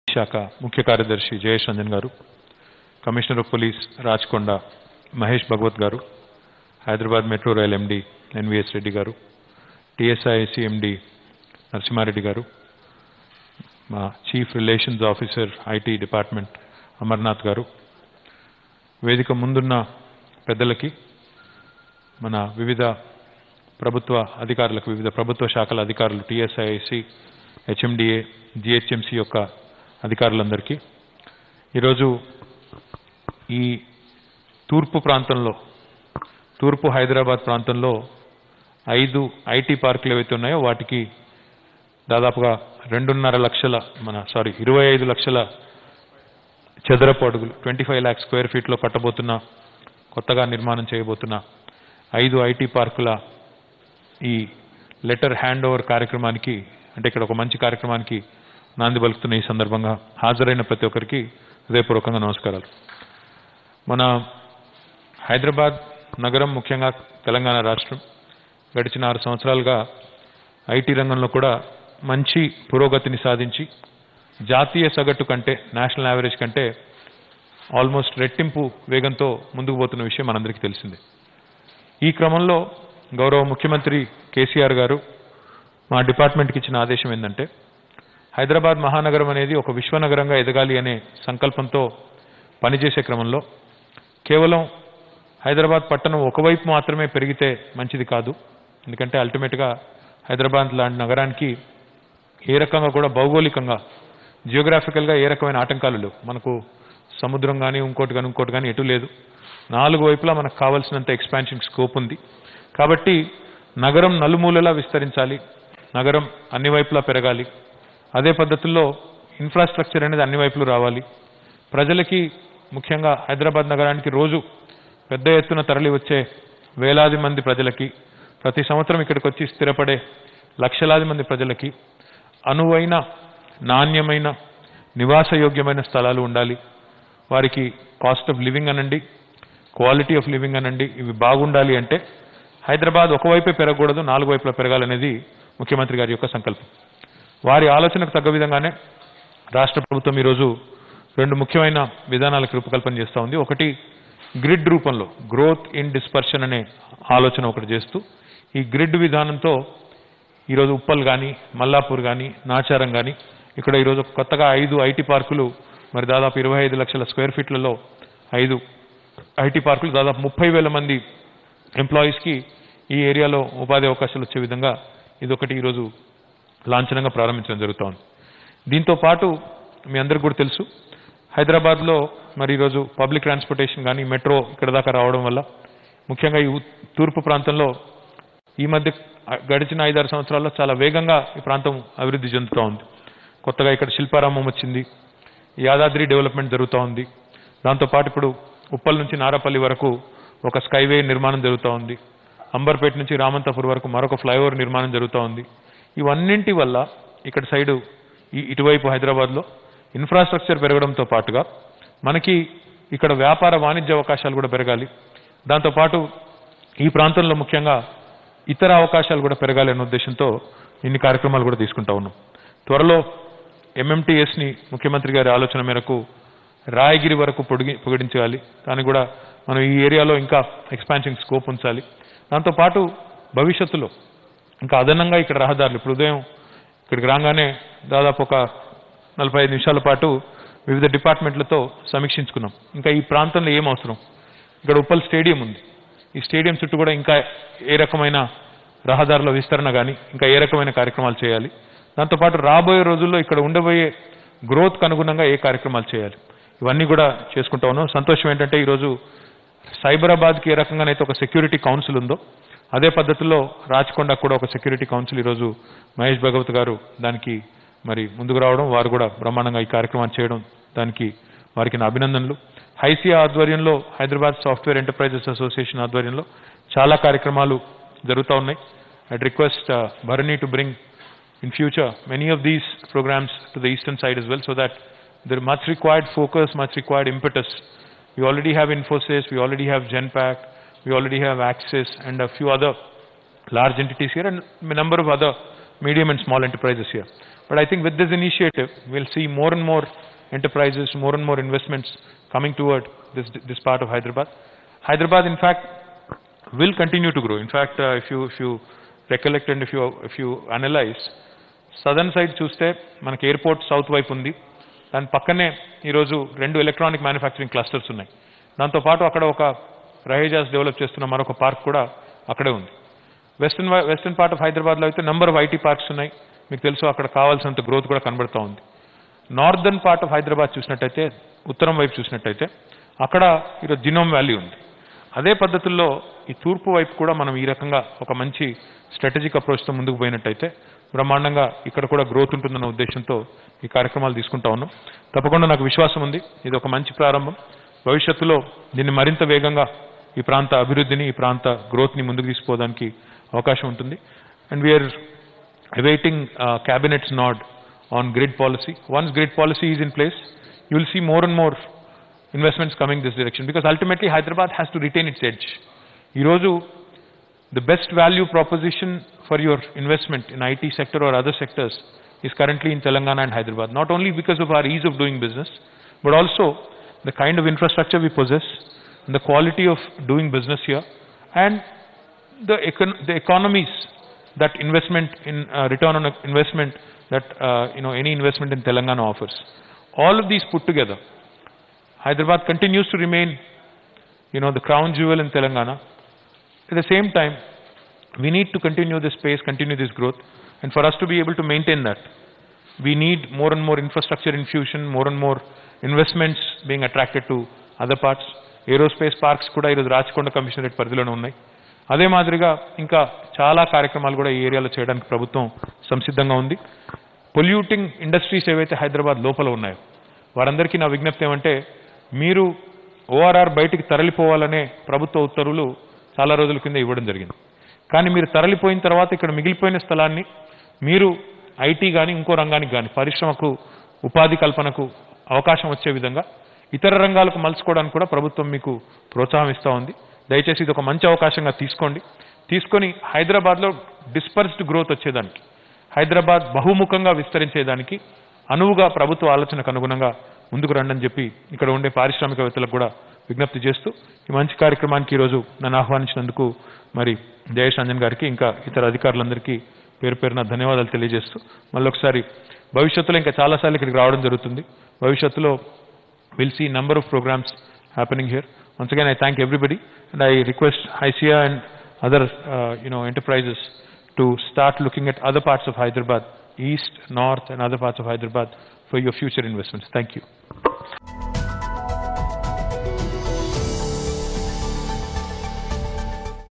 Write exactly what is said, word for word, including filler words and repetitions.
శాఖ ముఖ్య కార్యదర్శి జయేష్ రంజన్ గారు, commissioner of police Rachakonda Mahesh Bhagwat గారు, Hyderabad metro rail MD NVS Reddy గారు, టీఎస్ఐసి ఎండి నరసింహారెడ్డి గారు, మా chief relations officer IT department Amarnath గారు, వేదిక ముందున్న పెద్దలకి, మన వివిధ ప్రభుత్వ అధికారులకు, వివిధ ప్రభుత్వ శాఖల అధికారులు, టీఎస్ఐసి, హెచ్ఎండిఏ, జిహెచ్ఎంసి యొక్క అధికారులందరికీ, ఈరోజు ఈ తూర్పు ప్రాంతంలో, తూర్పు హైదరాబాద్ ప్రాంతంలో ఐదు ఐటీ పార్కులు ఏవైతే ఉన్నాయో వాటికి దాదాపుగా రెండున్నర లక్షల మన సారీ ఇరవై ఐదు లక్షల చదరపు అడుగులు ట్వంటీ ఫైవ్ ల్యాక్ స్క్వేర్ ఫీట్లో కట్టబోతున్న, కొత్తగా నిర్మాణం చేయబోతున్న ఐదు ఐటీ పార్కుల ఈ లెటర్ హ్యాండ్ ఓవర్ కార్యక్రమానికి, అంటే ఇక్కడ ఒక మంచి కార్యక్రమానికి నాంది పలుకుతున్న ఈ సందర్భంగా హాజరైన ప్రతి ఒక్కరికి హృదయపూర్వకంగా నమస్కారాలు. మన హైదరాబాద్ నగరం, ముఖ్యంగా తెలంగాణ రాష్ట్రం గడిచిన ఆరు సంవత్సరాలుగా ఐటీ రంగంలో కూడా మంచి పురోగతిని సాధించి జాతీయ సగటు కంటే, నేషనల్ యావరేజ్ కంటే ఆల్మోస్ట్ రెట్టింపు వేగంతో ముందుకు పోతున్న విషయం మనందరికీ తెలిసిందే. ఈ క్రమంలో గౌరవ ముఖ్యమంత్రి కేసీఆర్ గారు మా డిపార్ట్మెంట్కి ఇచ్చిన ఆదేశం ఏంటంటే, హైదరాబాద్ మహానగరం అనేది ఒక విశ్వనగరంగా ఎదగాలి అనే సంకల్పంతో పనిచేసే క్రమంలో కేవలం హైదరాబాద్ పట్టణం ఒకవైపు మాత్రమే పెరిగితే మంచిది కాదు. ఎందుకంటే అల్టిమేట్గా హైదరాబాద్ లాంటి నగరానికి ఏ రకంగా కూడా భౌగోళికంగా, జియోగ్రాఫికల్గా ఏ రకమైన ఆటంకాలు లేవు. మనకు సముద్రం కానీ ఇంకోటి కానీ ఇంకోటి కానీ ఎటు లేదు. నాలుగు వైపులా మనకు కావాల్సినంత ఎక్స్పాన్షన్ స్కోప్ ఉంది. కాబట్టి నగరం నలుమూలలా విస్తరించాలి, నగరం అన్ని వైపులా పెరగాలి. అదే పద్ధతుల్లో ఇన్ఫ్రాస్ట్రక్చర్ అనేది అన్ని వైపులు రావాలి. ప్రజలకి, ముఖ్యంగా హైదరాబాద్ నగరానికి రోజు పెద్ద ఎత్తున తరలి వచ్చే వేలాది మంది ప్రజలకి, ప్రతి సంవత్సరం ఇక్కడికి వచ్చి స్థిరపడే లక్షలాది మంది ప్రజలకి అనువైన, నాణ్యమైన, నివాసయోగ్యమైన స్థలాలు ఉండాలి. వారికి కాస్ట్ ఆఫ్ లివింగ్ అనండి, క్వాలిటీ ఆఫ్ లివింగ్ అనండి, ఇవి బాగుండాలి అంటే హైదరాబాద్ ఒకవైపే పెరగకూడదు, నాలుగు వైపులా పెరగాలనేది ముఖ్యమంత్రి గారి యొక్క సంకల్పం. వారి ఆలోచనకు తగ్గ విధంగానే రాష్ట్ర ప్రభుత్వం ఈరోజు రెండు ముఖ్యమైన విధానాలకు రూపకల్పన చేస్తూ ఉంది. ఒకటి గ్రిడ్ రూపంలో గ్రోత్ ఇన్ డిస్పర్షన్ అనే ఆలోచన ఒకటి చేస్తూ, ఈ గ్రిడ్ విధానంతో ఈరోజు ఉప్పల్ కానీ, మల్లాపూర్ కానీ, నాచారం కానీ, ఇక్కడ ఈరోజు కొత్తగా ఐదు ఐటీ పార్కులు, మరి దాదాపు ఇరవై ఐదు లక్షల స్క్వేర్ ఫీట్లలో ఐదు ఐటీ పార్కులు, దాదాపు ముప్పై వేల మంది ఎంప్లాయీస్కి ఈ ఏరియాలో ఉపాధి అవకాశాలు వచ్చే విధంగా ఇదొకటి ఈరోజు లాంఛనంగా ప్రారంభించడం జరుగుతూ ఉంది. దీంతో పాటు మీ అందరికీ కూడా తెలుసు, హైదరాబాద్లో మరి ఈరోజు పబ్లిక్ ట్రాన్స్పోర్టేషన్ కానీ, మెట్రో ఇక్కడ దాకా రావడం వల్ల, ముఖ్యంగా ఈ తూర్పు ప్రాంతంలో ఈ మధ్య గడిచిన ఐదారు సంవత్సరాల్లో చాలా వేగంగా ఈ ప్రాంతం అభివృద్ధి చెందుతూ ఉంది. కొత్తగా ఇక్కడ శిల్పారామం వచ్చింది, యాదాద్రి డెవలప్మెంట్ జరుగుతూ ఉంది. దాంతోపాటు ఇప్పుడు ఉప్పల్ నుంచి నారాపల్లి వరకు ఒక స్కైవే నిర్మాణం జరుగుతూ ఉంది. అంబర్పేట నుంచి రామంతపూర్ వరకు మరొక ఫ్లైఓవర్ నిర్మాణం జరుగుతూ ఉంది. ఇవన్నింటి వల్ల ఇక్కడ సైడు ఈ ఇటువైపు హైదరాబాద్లో ఇన్ఫ్రాస్ట్రక్చర్ పెరగడంతో పాటుగా మనకి ఇక్కడ వ్యాపార వాణిజ్య అవకాశాలు కూడా పెరగాలి. దాంతోపాటు ఈ ప్రాంతంలో ముఖ్యంగా ఇతర అవకాశాలు కూడా పెరగాలి అనే ఉద్దేశంతో ఇన్ని కార్యక్రమాలు కూడా తీసుకుంటా ఉన్నాం. త్వరలో ఎంఎంటీఎస్ని ముఖ్యమంత్రి గారి ఆలోచన మేరకు రాయగిరి వరకు పొడిగి పొగిడించాలి. దాన్ని కూడా మనం ఈ ఏరియాలో ఇంకా ఎక్స్పాన్షన్ స్కోప్ ఉంచాలి. దాంతోపాటు భవిష్యత్తులో ఇంకా అదనంగా ఇక్కడ రహదారులు, ఇప్పుడు ఉదయం ఇక్కడికి రాగానే దాదాపు ఒక నలభై ఐదు నిమిషాల పాటు వివిధ డిపార్ట్మెంట్లతో సమీక్షించుకున్నాం. ఇంకా ఈ ప్రాంతంలో ఏం అవసరం, ఇక్కడ ఉప్పల్ స్టేడియం ఉంది, ఈ స్టేడియం చుట్టూ కూడా ఇంకా ఏ రకమైన రహదారుల విస్తరణ కానీ, ఇంకా ఏ రకమైన కార్యక్రమాలు చేయాలి. దాంతోపాటు రాబోయే రోజుల్లో ఇక్కడ ఉండబోయే గ్రోత్కు అనుగుణంగా ఏ కార్యక్రమాలు చేయాలి, ఇవన్నీ కూడా చేసుకుంటా ఉన్నాం. సంతోషం ఏంటంటే ఈరోజు సైబరాబాద్కి ఏ రకంగానైతే ఒక సెక్యూరిటీ కౌన్సిల్ ఉందో, అదే పద్ధతిలో రాచకొండకు కూడా ఒక సెక్యూరిటీ కౌన్సిల్ ఈరోజు మహేష్ భగవత్ గారు దానికి మరి ముందుకు రావడం, వారు కూడా బ్రహ్మాండంగా ఈ కార్యక్రమాన్ని చేయడం, దానికి వారికి నా అభినందనలు. హైసియా ఆధ్వర్యంలో, హైదరాబాద్ సాఫ్ట్వేర్ ఎంటర్ప్రైజెస్ అసోసియేషన్ ఆధ్వర్యంలో చాలా కార్యక్రమాలు జరుగుతూ ఉన్నాయి. I'd request Bharani to bring in future many of these programs to the eastern side as well, so that there is much required focus, much required impetus. We already have Infosys, we already have Genpact, we already have Axis and a few other large entities here, and a number of other medium and small enterprises here. But I think with this initiative, we'll see more and more enterprises, more and more investments coming toward this, this part of Hyderabad. Hyderabad, in fact, will continue to grow. In fact, uh, if you, if you recollect and if you, if you analyze, southern side చూస్తే మనకి airport south వైపు ఉంది. దాని పక్కనే ఈరోజు రెండు electronic manufacturing clusters ఉన్నాయి. దాంతోపాటు అక్కడ ఒక రహేజాస్ డెవలప్ చేస్తున్న మరొక పార్క్ కూడా అక్కడే ఉంది. వెస్టర్న్ వెస్టర్న్ పార్ట్ ఆఫ్ హైదరాబాద్లో అయితే నెంబర్ ఆఫ్ ఐటీ పార్క్స్ ఉన్నాయి. మీకు తెలుసు అక్కడ కావాల్సినంత గ్రోత్ కూడా కనబడుతూ ఉంది. నార్దర్న్ పార్ట్ ఆఫ్ హైదరాబాద్ చూసినట్టయితే, ఉత్తరం వైపు చూసినట్టయితే అక్కడ ఈరోజు జినోమ్ వ్యాలీ ఉంది. అదే పద్ధతుల్లో ఈ తూర్పు వైపు కూడా మనం ఈ రకంగా ఒక మంచి స్ట్రాటజిక్ అప్రోచ్తో ముందుకు పోయినట్టయితే బ్రహ్మాండంగా ఇక్కడ కూడా గ్రోత్ ఉంటుందన్న ఉద్దేశంతో ఈ కార్యక్రమాలు తీసుకుంటా ఉన్నాం. తప్పకుండా నాకు విశ్వాసం ఉంది, ఇది ఒక మంచి ప్రారంభం. భవిష్యత్తులో దీన్ని మరింత వేగంగా ఈ ప్రాంత అభివృద్ధిని, ఈ ప్రాంత గ్రోత్ని ముందుకు తీసుకుపోవడానికి అవకాశం ఉంటుంది. And we're awaiting uh, cabinet's nod on grid policy. Once grid policy is in place, you will see more and more investments coming this direction, because ultimately Hyderabad has to retain its edge. Iroju, the best value proposition for your investment in I T sector or other sectors is currently in Telangana and Hyderabad, not only because of our ease of doing business, but also the kind of infrastructure we possess, and the quality of doing business here, and the, econ the economies that investment in uh, return on investment that uh, you know any investment in Telangana offers. All of these put together, Hyderabad continues to remain you know the crown jewel in Telangana. At the same time, we need to continue this pace, continue this growth, and for us to be able to maintain that, we need more and more infrastructure infusion, more and more investments being attracted to other parts. Aerospace parks kuda iroju Rachkonda Commissionerate పరిధిలోనే ఉన్నాయి. అదే మాదిరిగా ఇంకా చాలా కార్యక్రమాలు కూడా ఈ ఏరియాలో చేయడానికి ప్రభుత్వం సంసిద్ధంగా ఉంది. పొల్యూటింగ్ ఇండస్ట్రీస్ ఏవైతే హైదరాబాద్ లోపల ఉన్నాయో వారందరికీ నా విజ్ఞప్తి ఏమంటే, మీరు ఓఆర్ఆర్ బయటికి తరలిపోవాలనే ప్రభుత్వ ఉత్తర్వులు చాలా రోజుల కింద ఇవ్వడం జరిగింది. కానీ మీరు తరలిపోయిన తర్వాత ఇక్కడ మిగిలిపోయిన స్థలాన్ని మీరు ఐటీ కానీ ఇంకో రంగానికి కానీ పరిశ్రమకు ఉపాధి కల్పనకు అవకాశం వచ్చే విధంగా ఇతర రంగాలకు మలుచుకోవడానికి కూడా ప్రభుత్వం మీకు ప్రోత్సాహం ఇస్తూ ఉంది. దయచేసి ఇది ఒక మంచి అవకాశంగా తీసుకోండి. తీసుకొని హైదరాబాద్లో డిస్పర్స్డ్ గ్రోత్ వచ్చేదానికి, హైదరాబాద్ బహుముఖంగా విస్తరించేదానికి అనువుగా ప్రభుత్వ ఆలోచనకు అనుగుణంగా ముందుకు రండి అని చెప్పి ఇక్కడ ఉండే పారిశ్రామికవేత్తలకు కూడా విజ్ఞప్తి చేస్తూ ఈ మంచి కార్యక్రమానికి ఈరోజు నన్ను ఆహ్వానించినందుకు మరి జయేష్ రంజన్ గారికి ఇంకా ఇతర అధికారులందరికీ పేరు పేరున ధన్యవాదాలు తెలియజేస్తూ మళ్ళొకసారి భవిష్యత్తులో ఇంకా చాలాసార్లు ఇక్కడికి రావడం జరుగుతుంది. భవిష్యత్తులో will see number of programs happening here. Once again, I thank everybody, and I request I C A and other, uh, you know, enterprises to start looking at other parts of Hyderabad, east, north, and other parts of Hyderabad for your future investments. Thank you.